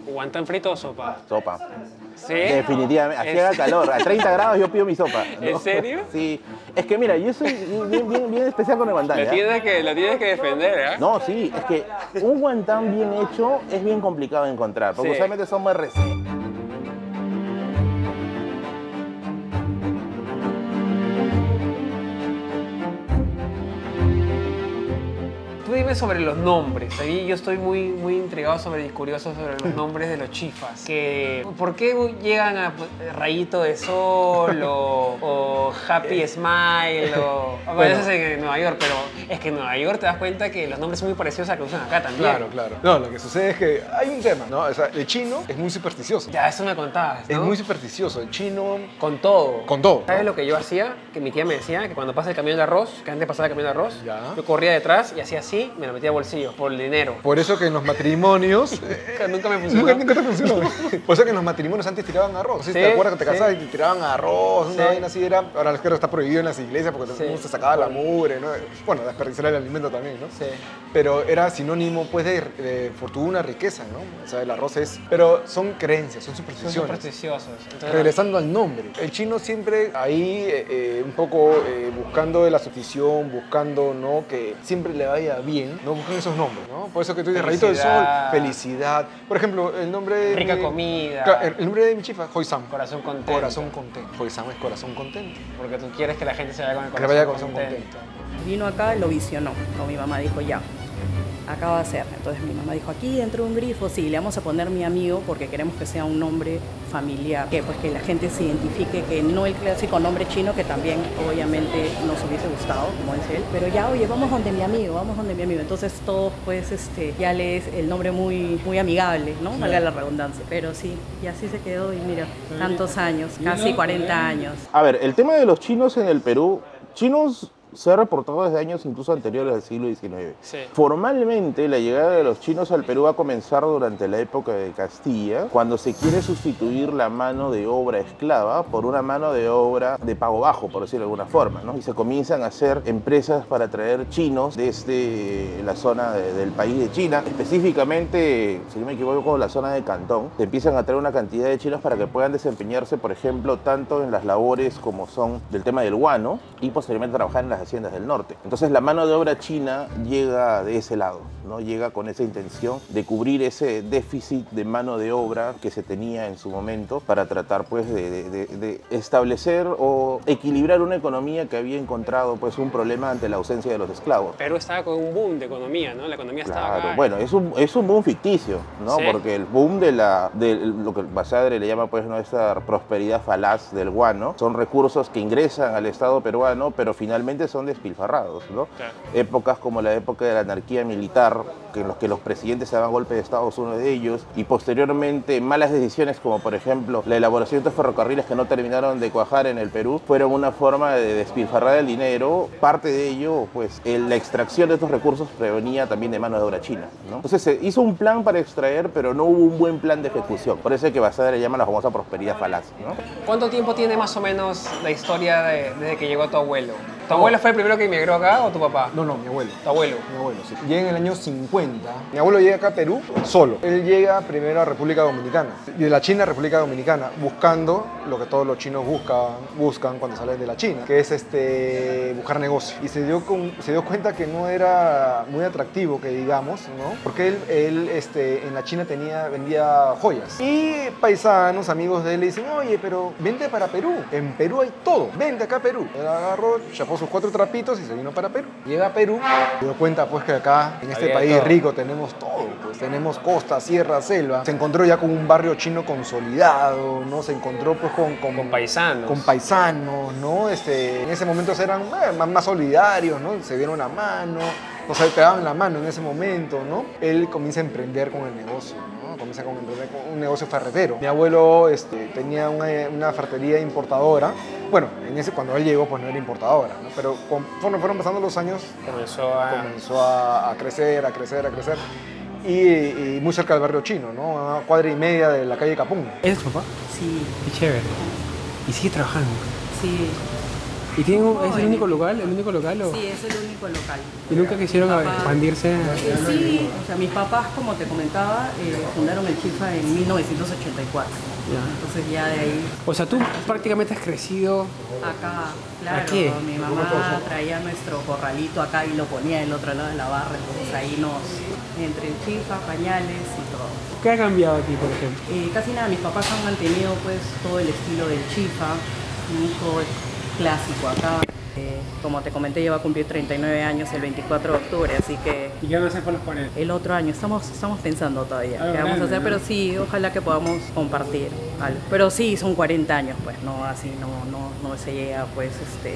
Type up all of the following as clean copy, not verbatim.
¿Guantán frito o sopa? Sopa. ¿Sí? Definitivamente. Aquí haga calor. A 30 grados yo pido mi sopa. ¿No? ¿En serio? Sí. Es que mira, yo soy bien especial con el guantán. Lo tienes que defender, ¿eh? No, sí. Es que un guantán bien hecho es bien complicado de encontrar. Porque Sí. usualmente son más recién. Tú dime sobre los nombres. Ahí yo estoy muy intrigado y curioso sobre los nombres de los chifas. ¿Por qué llegan a Rayito de Sol o Happy Smile bueno, eso es en Nueva York, pero es que en Nueva York te das cuenta que los nombres son muy parecidos a los que usan acá también. Claro, claro. No, lo que sucede es que hay un tema, ¿no? O sea, el chino es muy supersticioso. Ya, eso me contabas, ¿no? Es muy supersticioso. El chino... Con todo. Con todo. ¿Sabes lo que yo hacía? Que mi tía me decía que cuando pasa el camión de arroz, que antes pasaba el camión de arroz, Ya. yo corría detrás y hacía así, me lo metía al bolsillo, por el dinero. Por eso que en los matrimonios... Nunca me funcionó. Nunca te funcionó. Por eso que en los matrimonios antes tiraban arroz. ¿Sí? Sí, ¿Te acuerdas que te sí. casabas y te tiraban arroz? Una Sí. vaina así era... Ahora claro está prohibido en las iglesias porque Sí. se sacaba la mugre, ¿no? Bueno, desperdiciar el alimento también, ¿no? Sí. Pero era sinónimo pues de fortuna, riqueza, ¿no? O sea, el arroz es... Pero son creencias, son Son supersticiones. supersticiosos. Entonces, Regresando al nombre, el chino siempre ahí un poco buscando la sustitución, buscando, ¿no? Que siempre le vaya bien, ¿no? Buscan esos nombres, ¿no? Por eso que tú dices Rayito del Sol, Felicidad. felicidad. Por ejemplo, el nombre de Rica mi- comida. Claro, el nombre de mi chifa, Hoysam. Corazón contento. Corazón contento. Hoysam es corazón contento. Porque tú quieres que la gente se vaya con el Que corazón, vaya corazón contento. Vino acá y lo visionó. O mi mamá dijo, ya, acá va a ser. Entonces mi mamá dijo, aquí dentro de un grifo, sí, le vamos a poner mi amigo porque queremos que sea un nombre familiar. Que pues que la gente se identifique, que no el clásico nombre chino, que también obviamente nos hubiese gustado, como dice él. Pero ya, oye, vamos donde mi amigo, vamos donde mi amigo. Entonces todos pues ya lees el nombre muy amigable, ¿no? Valga la redundancia. Pero sí, y así se quedó y mira, tantos años, casi 40 años. A ver, el tema de los chinos en el Perú, chinos se ha reportado desde años incluso anteriores al siglo XIX. Sí. Formalmente, la llegada de los chinos al Perú va a comenzar durante la época de Castilla, cuando se quiere sustituir la mano de obra esclava por una mano de obra de pago bajo, por decirlo de alguna forma, ¿no? Y se comienzan a hacer empresas para traer chinos desde la zona del país de China, específicamente, si no me equivoco, la zona de Cantón. Se empiezan a traer una cantidad de chinos para que puedan desempeñarse, por ejemplo, tanto en las labores como son del tema del guano y posteriormente trabajar en las haciendas del norte. Entonces la mano de obra china llega de ese lado, ¿no? Llega con esa intención de cubrir ese déficit de mano de obra que se tenía en su momento para tratar pues de establecer o equilibrar una economía que había encontrado pues un problema ante la ausencia de los esclavos. Perú estaba con un boom de economía, ¿no? La economía estaba Claro, acá. bueno, es un boom ficticio, ¿no? ¿Sí? Porque el boom de lo que Basadre le llama pues no esa prosperidad falaz del guano, son recursos que ingresan al Estado peruano, pero finalmente son despilfarrados, ¿no? Claro. Épocas como la época de la anarquía militar, en los que los presidentes se daban golpe de Estado, uno de ellos, y posteriormente malas decisiones como por ejemplo la elaboración de estos ferrocarriles que no terminaron de cuajar en el Perú, fueron una forma de despilfarrar el dinero. Parte de ello, pues la extracción de estos recursos provenía también de mano de obra china, ¿no? Entonces se hizo un plan para extraer, pero no hubo un buen plan de ejecución. Por eso es que Basadre le llama la famosa prosperidad falaz, ¿no? ¿Cuánto tiempo tiene más o menos la historia desde que llegó tu abuelo? ¿Tu abuelo fue el primero que inmigró acá o tu papá? No, mi abuelo. Tu abuelo. Mi abuelo, sí. Llega en el año 50. Mi abuelo llega acá a Perú solo. Él llega primero a República Dominicana. Y de la China a República Dominicana, buscando lo que todos los chinos buscan cuando salen de la China, que es buscar negocio. Y se dio cuenta que no era muy atractivo, que digamos, ¿no? Porque él en la China vendía joyas. Y paisanos, amigos de él, le dicen, oye, pero vente para Perú. En Perú hay todo. Vente acá a Perú. Él agarró, chapó sus 4 trapitos y se vino para Perú. Llega a Perú, se dio cuenta pues que acá, en este Había país todo. rico, tenemos todo. Pues tenemos costa, sierra, selva. Se encontró ya con un barrio chino consolidado, ¿no? Se encontró pues Con paisanos. con paisanos, ¿no? En ese momento eran más solidarios, ¿no? Se dieron la mano, no se pegaban la mano en ese momento, ¿no? Él comienza a emprender con el negocio, ¿no? Comienza con un negocio ferretero. Mi abuelo tenía una ferretería importadora. Bueno, cuando él llegó pues no era importadora, ¿no? Pero conforme fueron pasando los años, comenzó a crecer. Y muy cerca del barrio chino, ¿no? A 1,5 cuadras de la calle Capún. ¿Es tu papá? Sí, Qué chévere. ¿Y sigue trabajando? sí. ¿Y es el único local? ¿El único local o? Sí, es el único local. ¿Y nunca quisieron expandirse? Sí, o sea, mis papás, como te comentaba, fundaron el Chifa en 1984. Ya. Entonces ya de ahí... O sea, tú prácticamente has crecido... Acá, claro, ¿Aquí? mi mamá traía nuestro corralito acá y lo ponía del otro lado de la barra, entonces ahí entre el Chifa, pañales y todo. ¿Qué ha cambiado aquí, por ejemplo? Casi nada, mis papás han mantenido pues todo el estilo del Chifa, todo es clásico acá. Como te comenté, ya va a cumplir 39 años el 24 de octubre, así que... ¿Y qué van a hacer con los paneles? El otro año, estamos pensando todavía qué vamos a hacer, pero sí, ojalá que podamos compartir algo. Pero sí, son 40 años, pues, no así, no se llega, pues,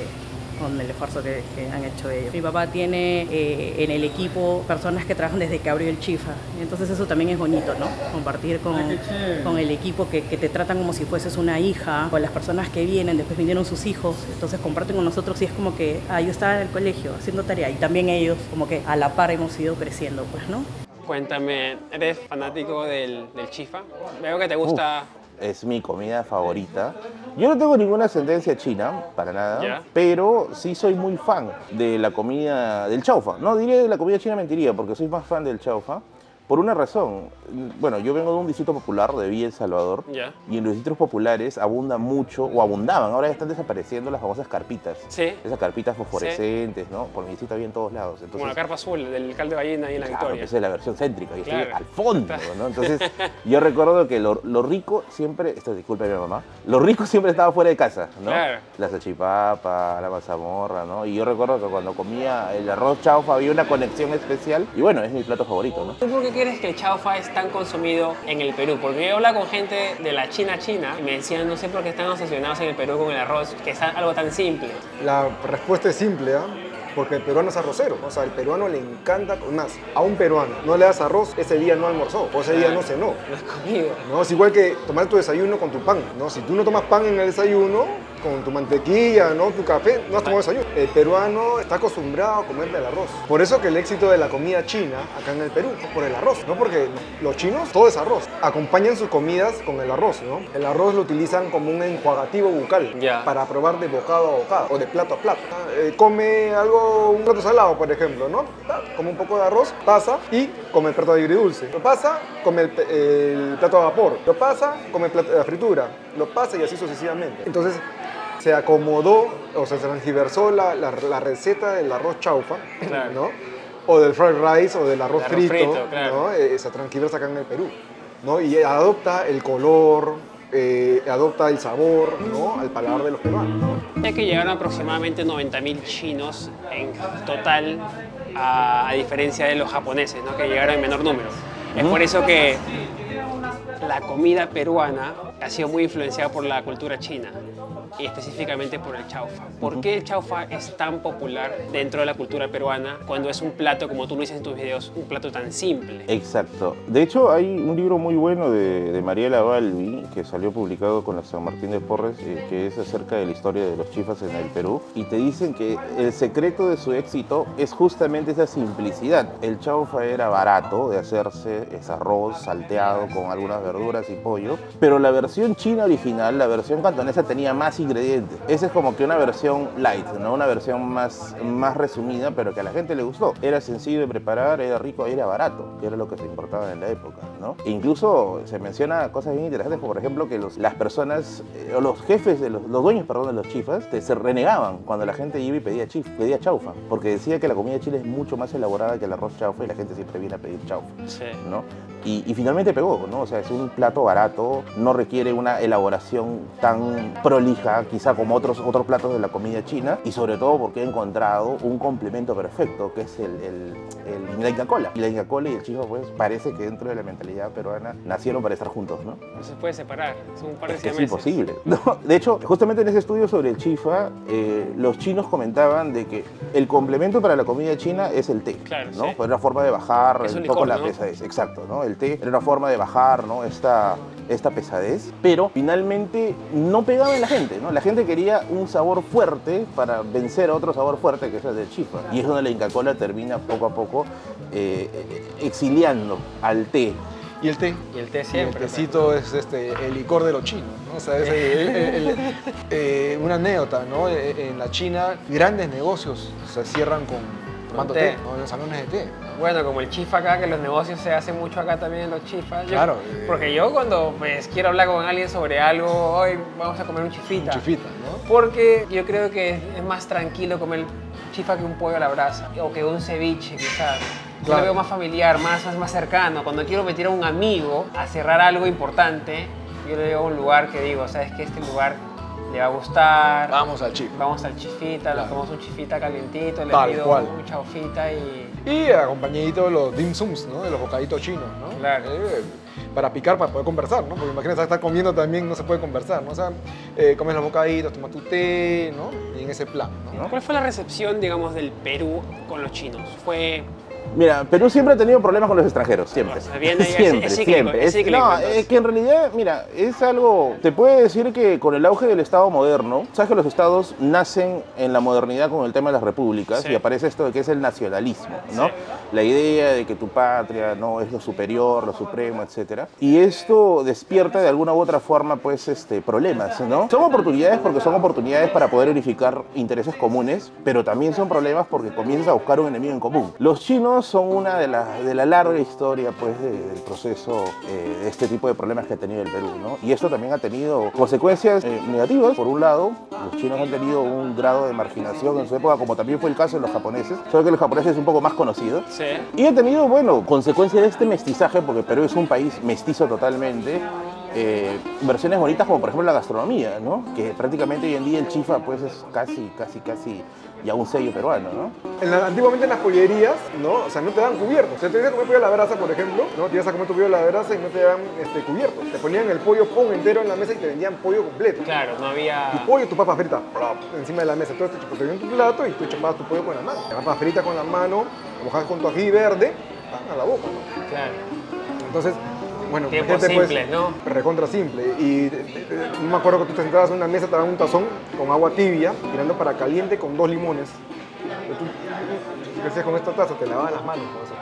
con el esfuerzo que han hecho ellos. Mi papá tiene en el equipo personas que trabajan desde que abrió el Chifa, entonces eso también es bonito, ¿no? Compartir con el equipo que te tratan como si fueses una hija, con las personas que vienen, después vinieron sus hijos, entonces comparten con nosotros y es como que, yo estaba en el colegio haciendo tarea y también ellos como que a la par hemos ido creciendo, pues, ¿no? Cuéntame, ¿eres fanático del Chifa? Veo que te gusta... Es mi comida favorita. Yo no tengo ninguna ascendencia china, para nada, ¿Ya? pero sí soy muy fan de la comida del chaufa. No diré de la comida china, mentiría, porque soy más fan del chaufa. Por una razón, bueno, yo vengo de un distrito popular de Villa El Salvador, Ya. y en los distritos populares abundan mucho, o abundaban, ahora ya están desapareciendo las famosas carpitas. Sí. Esas carpitas fosforescentes, ¿no? Por mi distrito había en todos lados. Entonces, Como la carpa azul del caldo de gallina ahí en la claro, Victoria. esa es la versión céntrica, y estoy Claro. al fondo, ¿no? Entonces, yo recuerdo que lo rico siempre, esto disculpe mi mamá, lo rico siempre estaba fuera de casa, ¿no? Claro. La salchipapa, la mazamorra, ¿no? Y yo recuerdo que cuando comía el arroz chaufa había una conexión especial, y bueno, es mi plato favorito, ¿no? ¿Tú por qué crees que el chaufa es tan consumido en el Perú? Porque yo hablaba con gente de la China y me decían, no sé por qué están obsesionados en el Perú con el arroz, que es algo tan simple. La respuesta es simple, ¿ah? Porque el peruano es arrocero. O sea, al peruano le encanta, más, a un peruano no le das arroz, ese día no almorzó, o ese día no cenó. No es comido. ¿No? Es igual que tomar tu desayuno con tu pan, ¿no? Si tú no tomas pan en el desayuno, con tu mantequilla, ¿no? Tu café, no has tomado desayuno. El peruano está acostumbrado a comerle el arroz. Por eso que el éxito de la comida china acá en el Perú es por el arroz, ¿no? Porque los chinos, todo es arroz. Acompañan sus comidas con el arroz, ¿no? El arroz lo utilizan como un enjuagativo bucal, Ya. para probar de bocado a bocado o de plato a plato. Come algo, un plato salado, por ejemplo, ¿no? Come un poco de arroz, pasa y come el plato de agridulce. Lo pasa, come el plato a vapor. Lo pasa, come el plato de fritura. Lo pasa y así sucesivamente. Entonces, se acomodó, o sea, se transgiversó la receta del arroz chaufa, Claro. ¿no? O del fried rice o del arroz, El arroz frito, frito, claro. ¿no? Se transgiversa acá en el Perú, ¿no? Y adopta el color, adopta el sabor, ¿no? Al paladar de los peruanos, ¿no? Ya que llegaron aproximadamente 90.000 chinos en total, a diferencia de los japoneses, ¿no? Que llegaron en menor número. Es por eso que la comida peruana ha sido muy influenciada por la cultura china y específicamente por el chaufa. ¿Por qué el chaufa es tan popular dentro de la cultura peruana cuando es un plato, como tú lo dices en tus videos, un plato tan simple? Exacto. De hecho, hay un libro muy bueno de Mariela Balbi que salió publicado con la San Martín de Porres, que es acerca de la historia de los chifas en el Perú. Y te dicen que el secreto de su éxito es justamente esa simplicidad. El chaufa era barato de hacerse, es arroz salteado con algunas verduras y pollo, pero la versión china original, la versión cantonesa, tenía más ingredientes. Esa es como que una versión light, ¿no? Una versión más resumida, pero que a la gente le gustó. Era sencillo de preparar, era rico, era barato, que era lo que se importaba en la época, ¿no? E incluso se menciona cosas bien interesantes, como por ejemplo que las personas, o los jefes, los dueños, perdón, de los chifas, se renegaban cuando la gente iba y pedía chaufa, porque decía que la comida de Chile es mucho más elaborada que el arroz chaufa y la gente siempre viene a pedir chaufa, Sí. ¿no? Y finalmente pegó, ¿no? O sea, es un plato barato, no requiere una elaboración tan prolija, quizá como otros platos de la comida china, y sobre todo porque he encontrado un complemento perfecto, que es la Inca Kola. Y la Inca Kola y el chifa, pues, parece que dentro de la mentalidad peruana nacieron para estar juntos, ¿no? No se puede separar, son un par de Es que es siameses. imposible, ¿no? De hecho, justamente en ese estudio sobre el chifa, los chinos comentaban de que el complemento para la comida china es el té, Claro, ¿no? sí. Era una forma de bajar Es un un poco licor, la ¿no? pesadez, exacto, ¿no? El té era una forma de bajar, ¿no? esta pesadez, pero finalmente no pegaba en la gente, ¿no? La gente quería un sabor fuerte para vencer a otro sabor fuerte que es el del chifa, y es donde la Inca Kola termina poco a poco exiliando al té. Y el té. Y el té Y siempre. el tecito es el licor de los chinos, ¿no? O sea, es una anécdota, ¿no? En la China, grandes negocios se cierran tomando té, ¿no? En los salones de té. Bueno, como el chifa acá, que los negocios se hacen mucho acá también en los chifas. Claro. Porque yo cuando pues, quiero hablar con alguien sobre algo, hoy vamos a comer un chifita. Un chifita, ¿no? Porque yo creo que es más tranquilo comer chifa que un pollo a la brasa. O que un ceviche, quizás. Yo Claro. lo veo más familiar, más cercano. Cuando quiero meter a un amigo a cerrar algo importante, yo le digo a un lugar que digo, ¿sabes qué? Este lugar le va a gustar. Vamos al chif. Vamos al chifita, Claro. nos tomamos un chifita calientito, le Tal pido cual. un chaufita y... Y acompañadito de los dim sums, ¿no? De los bocaditos chinos, ¿no? Claro. Para picar, para poder conversar, ¿no? Porque imagínate, estar comiendo también no se puede conversar, ¿no? O sea, comes los bocaditos, tomas tu té, ¿no? Y en ese plan, ¿no? ¿Cuál fue la recepción, digamos, del Perú con los chinos? Fue... Mira, Perú siempre ha tenido problemas con los extranjeros, siempre. O sea, viene ahí, Siempre, es cíclico, siempre. es cíclico, No, entonces. es que en realidad, mira, es algo... Te puede decir que con el auge del Estado moderno, sabes que los estados nacen en la modernidad con el tema de las repúblicas Sí. y aparece esto de que es el nacionalismo, ¿no? Sí. La idea de que tu patria no es lo superior, lo supremo, etc. Y esto despierta de alguna u otra forma, pues, problemas, ¿no? Son oportunidades porque son oportunidades para poder unificar intereses comunes, pero también son problemas porque comienzas a buscar un enemigo en común. Los chinos son una de la larga historia, pues, del proceso de este tipo de problemas que ha tenido el Perú, ¿no? Y esto también ha tenido consecuencias negativas. Por un lado, los chinos han tenido un grado de marginación en su época, como también fue el caso de los japoneses, solo que los japoneses es un poco más conocido. Sí. Y ha tenido, bueno, consecuencia de este mestizaje, porque Perú es un país mestizo totalmente, versiones bonitas como por ejemplo la gastronomía, ¿no? Que prácticamente hoy en día el chifa pues es casi ya un sello peruano, ¿no? Antiguamente en las pollerías, ¿no? O sea, no te dan cubiertos. O sea, te ibas a comer pollo a la brasa, por ejemplo, ¿no? Te ibas a comer tu pollo a la brasa y no te daban cubiertos. Te ponían el pollo pon entero en la mesa y te vendían pollo completo. Claro, no había... Tu pollo, tu papa frita, encima de la mesa. Todo esto te ponían en tu plato y tú chupabas tu pollo con la mano. La papa frita con la mano, la mojabas con tu ají verde, a la boca, ¿no? Claro. Entonces, bueno, Tiempos imagínate, simples, ¿no? Recontra simple. Y no me acuerdo que tú te sentabas en una mesa, te daban un tazón con agua tibia, tirando para caliente con 2 limones. Y tú, ¿qué hacías con esta taza? Te lavaban las manos con esa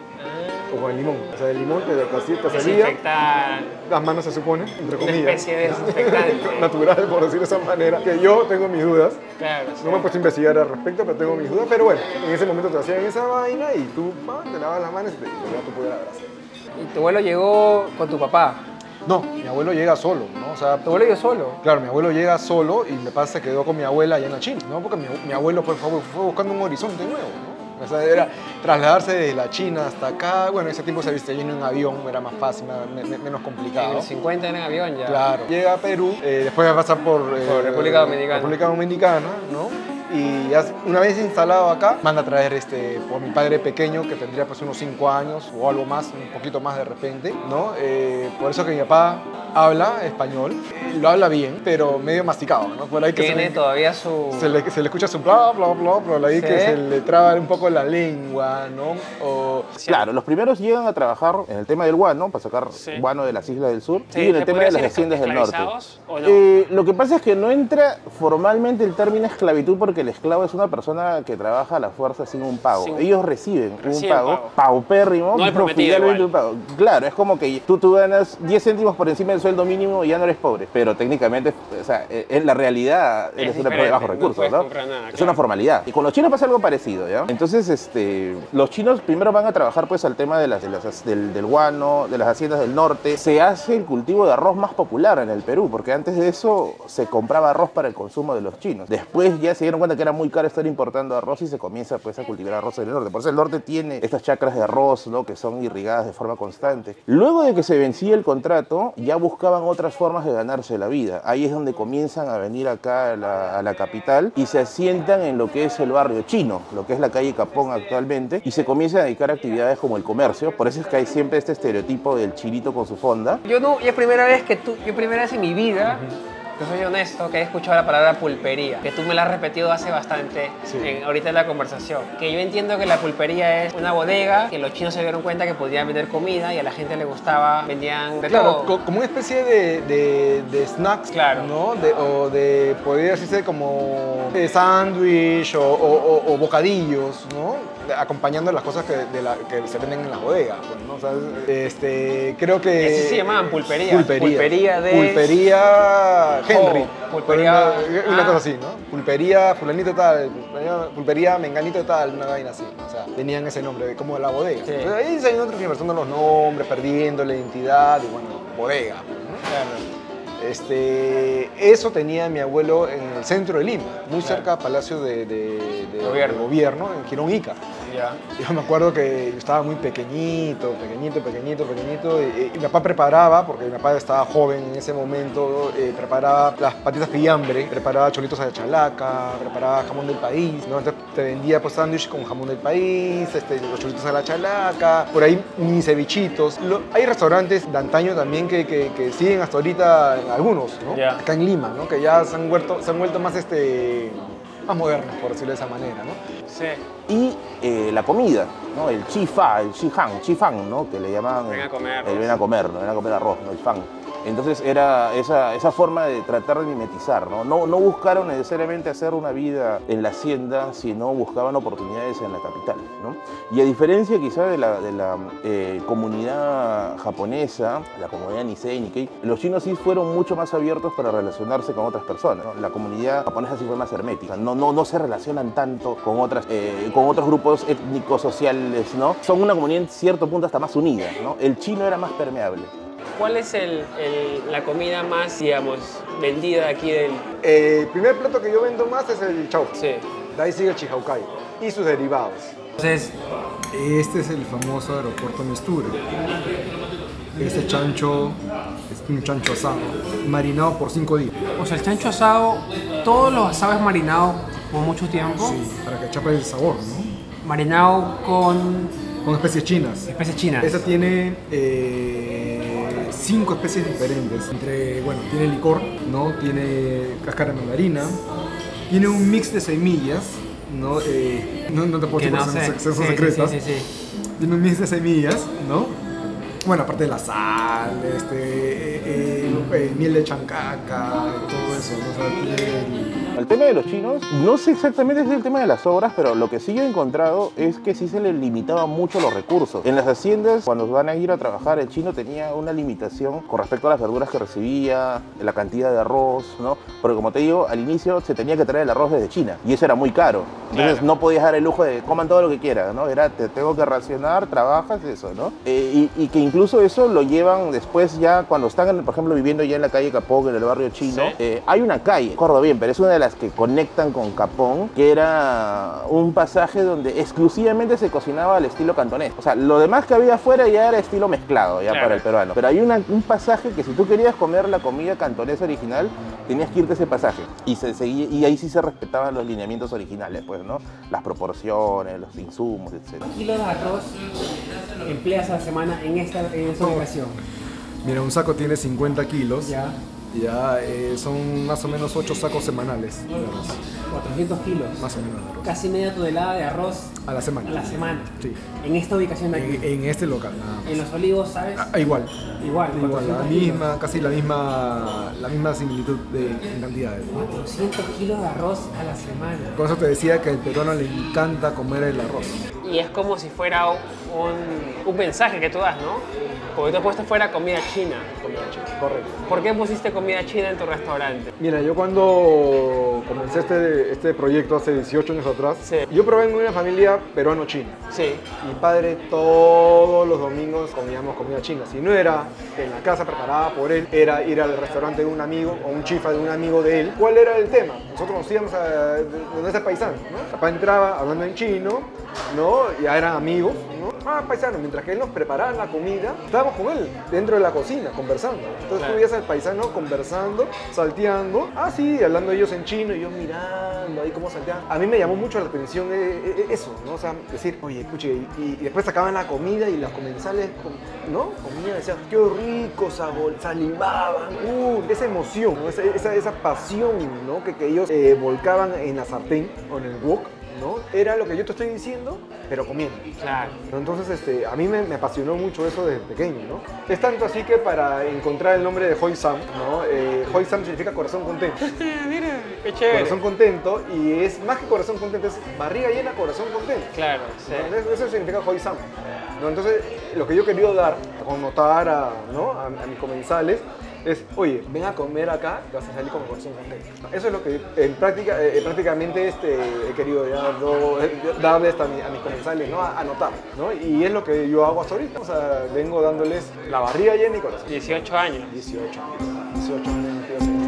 taza. O con el limón. O sea, el limón te servía Desinfectar, las manos, se supone, entre una comillas. especie de desinfectante. Natural, por decir de esa manera. Que yo tengo mis dudas. Claro, sí. No me he puesto a investigar al respecto, pero tengo mis dudas. Pero bueno, en ese momento te hacían esa vaina y tú te lavas las manos y te llevas tu pollo a la brasa. Y tu abuelo llegó con tu papá. No, mi abuelo llega solo, ¿no? O sea, ¿Tu abuelo llegó solo? claro, mi abuelo llega solo y me pasa se quedó con mi abuela allá en la China, ¿no? Porque mi abuelo fue buscando un horizonte nuevo, ¿no? O sea, era trasladarse desde la China hasta acá. Bueno, en ese tiempo se viste lleno en avión, era más fácil, menos En complicado. el 50 en avión ya. Claro. Llega a Perú, después va a pasar por República Dominicana. República Dominicana, ¿no? Y ya una vez instalado acá, manda a traer por mi padre pequeño, que tendría pues unos 5 años o algo más, un poquito más de repente, ¿no? Por eso que mi papá habla español, lo habla bien, pero medio masticado, ¿no? Por ahí que Tiene todavía su... se le escucha su bla, bla, bla, pero ahí ¿Sí? que se le traba un poco la lengua, ¿no? O, Claro, los primeros llegan a trabajar en el tema del guano, para sacar Sí. guano de las islas del sur, Sí, y en ¿se el tema podría de las decir haciendas del norte. esclavizados o no? Lo que pasa es que no entra formalmente el término esclavitud porque el esclavo es una persona que trabaja a la fuerza sin un pago. Sin- Ellos reciben un Reciben pago, pago. paupérrimo, No el pero prometido finalmente igual. un pago. Claro, es como que tú ganas 10 céntimos por encima del sueldo mínimo y ya no eres pobre, pero técnicamente, o sea, en la realidad eres una persona de bajos diferente, no recursos, puedes ¿no? comprar nada, Es claro. una formalidad. Y con los chinos pasa algo parecido, ¿ya? Entonces, los chinos primero van a trabajar pues al tema del guano, de las haciendas del norte. Se hace el cultivo de arroz más popular en el Perú, porque antes de eso se compraba arroz para el consumo de los chinos. Después ya se dieron cuenta que era muy caro estar importando arroz y se comienza pues a cultivar arroz en el norte. Por eso el norte tiene estas chacras de arroz, ¿no? Que son irrigadas de forma constante. Luego de que se vencía el contrato, ya buscaban otras formas de ganarse la vida. Ahí es donde comienzan a venir acá a la capital y se asientan en lo que es el barrio chino, lo que es la calle Capón actualmente, y se comienzan a dedicar a actividades como el comercio. Por eso es que hay siempre este estereotipo del chinito con su fonda. Yo no, es primera vez que yo primera vez en mi vida Yo soy honesto que he escuchado la palabra pulpería, que tú me la has repetido hace bastante ahorita en la conversación. Que yo entiendo que la pulpería es una bodega que los chinos se dieron cuenta que podían vender comida y a la gente le gustaba, vendían de Claro, todo. como una especie de snacks, Claro. ¿no? O de, podría decirse como sándwich o bocadillos, ¿no? Acompañando las cosas que se venden en las bodegas, pues, ¿no? O sea, creo que... Y así se llamaban pulpería. Pulpería de... Pulpería Henry. Pulpería... Una cosa así, ¿no? Pulpería fulanito tal, pulpería menganito tal, una vaina así. O sea, tenían ese nombre, como de la bodega. Sí. Entonces, ahí se han ido transversando los nombres, perdiendo la identidad y bueno, bodega, ¿no? Claro. Eso tenía mi abuelo en el centro de Lima, muy cerca del Palacio de Gobierno, en Girón Ica. Ya. Yo me acuerdo que yo estaba muy pequeñito, y mi papá preparaba, porque mi papá estaba joven en ese momento, preparaba las patitas pillambre, preparaba cholitos a la chalaca, preparaba jamón del país, ¿no? Entonces te vendía pues sándwich con jamón del país, los cholitos a la chalaca, por ahí mis cevichitos. Hay restaurantes de antaño también que siguen hasta ahorita, algunos, ¿no? Ya. Acá en Lima, ¿no? Que ya se han vuelto más más modernos, por decirlo de esa manera, ¿no? Sí. Y la comida, ¿no? El chifang, ¿no? Que le llamaban Ven a comer el ven a comer, ¿no? Ven a comer arroz, ¿no? El fan. Entonces era esa forma de tratar de mimetizar, ¿no? No buscaron necesariamente hacer una vida en la hacienda, sino buscaban oportunidades en la capital, ¿no? Y a diferencia quizá de la comunidad japonesa, la comunidad Nisei, Nikkei, los chinos sí fueron mucho más abiertos para relacionarse con otras personas, ¿no? La comunidad japonesa sí fue más hermética, no se relacionan tanto con otros grupos étnicos, sociales, ¿no? Son una comunidad en cierto punto hasta más unida, ¿no? El chino era más permeable. ¿Cuál es la comida más, digamos, vendida aquí del...? El primer plato que yo vendo más es el chau. Sí. De ahí sigue el chihaucay y sus derivados. Entonces, Este es el famoso aeropuerto Mistura. Este chancho es un chancho asado, marinado por 5 días. o sea, el chancho asado, todos los asados marinados por mucho tiempo, Sí, para que achape el sabor, ¿no? marinado con Especies chinas. especies chinas. Esta tiene 5 especies diferentes. Tiene licor, ¿no? Tiene cáscara de mandarina, tiene un mix de semillas, ¿no? No te puedo Que decir no porque sé. son Sí, secretas. sí. Tiene un mix de semillas, ¿no? Bueno, aparte de la sal, miel de chancaca, todo eso, ¿no? O sea, tiene El tema de los chinos, no sé exactamente si es el tema de las obras, pero lo que sí yo he encontrado es que sí se les limitaba mucho los recursos. En las haciendas, cuando van a ir a trabajar, el chino tenía una limitación con respecto a las verduras que recibía, la cantidad de arroz, ¿no? Porque como te digo, al inicio se tenía que traer el arroz desde China y eso era muy caro. Entonces Claro. no podías dar el lujo de coman todo lo que quieran, ¿no? Era te tengo que racionar, trabajas, eso, ¿no? Y que incluso eso lo llevan después ya cuando están, por ejemplo, viviendo ya en la calle Capón, en el barrio chino. Sí. Hay una calle, no recuerdo bien, pero es una de las que conectan con Capón, que era un pasaje donde exclusivamente se cocinaba al estilo cantonés. O sea, lo demás que había afuera ya era estilo mezclado, ya Claro. para el peruano. Pero hay un pasaje que si tú querías comer la comida cantonesa original, tenías que irte a ese pasaje. Y ahí sí se respetaban los lineamientos originales, pues, ¿no? Las proporciones, los insumos, etc. kilos de arroz empleas a la semana en esta ubicación? Mira, un saco tiene 50 kilos. Ya. Son más o menos 8 sacos semanales de arroz, 400 kilos. más o menos de arroz. Casi media tonelada de arroz A la semana. a la semana. Sí. En esta ubicación de aquí. En este local, nada más. En Los Olivos, ¿sabes? Igual. Igual, Igual, 400 kilos. casi la misma similitud en cantidades, ¿no? 400 kilos de arroz a la semana. Por eso te decía que al peruano le encanta comer el arroz. Y es como si fuera un mensaje que tú das, ¿no? Porque tú has puesto fuera comida china. Correcto. ¿Por qué pusiste comida china en tu restaurante? Mira, yo cuando comencé este proyecto hace 18 años atrás, Sí. yo provengo de una familia peruano-china. Sí. Mi padre todos los domingos comíamos comida china. Si no era en la casa preparada por él, era ir al restaurante de un amigo o un chifa de un amigo de él. ¿Cuál era el tema? Nosotros nos íbamos a donde ese paisano, ¿no? Papá entraba hablando en chino, ¿no? Ya eran amigos, ¿no? paisano, mientras que él nos preparaba la comida, estábamos con él dentro de la cocina, conversando. Entonces tú veías al paisano conversando, salteando, sí, hablando ellos en chino y yo mirando ahí cómo salteaban. A mí me llamó mucho la atención eso, ¿no? O sea, decir, oye, escuche, y después sacaban la comida y los comensales, ¿no? Comían, decían, qué rico, salivaban, esa emoción, ¿no? esa pasión, ¿no? que ellos volcaban en la sartén o en el wok, ¿no? Era lo que yo te estoy diciendo, pero comiendo. Claro. Entonces, a mí me apasionó mucho eso desde pequeño, ¿no? Es tanto así que para encontrar el nombre de Hoi Sam, ¿no? Hoi Sam significa corazón contento. Mira, qué chévere. Corazón contento, y es más que corazón contento, es barriga llena, corazón contento. Claro, sí. ¿No? Eso significa Hoi Sam, ¿no? Entonces, lo que yo quería dar, connotar a mis comensales, es, oye, ven a comer acá y vas a salir con el corazón contento. Eso es lo que en práctica, prácticamente he querido darles a mis comensales, ¿no? A notar, ¿no? Y es lo que yo hago hasta ahorita. O sea, vengo dándoles la barriga llena y corazón. 18 años. 18 años metidos en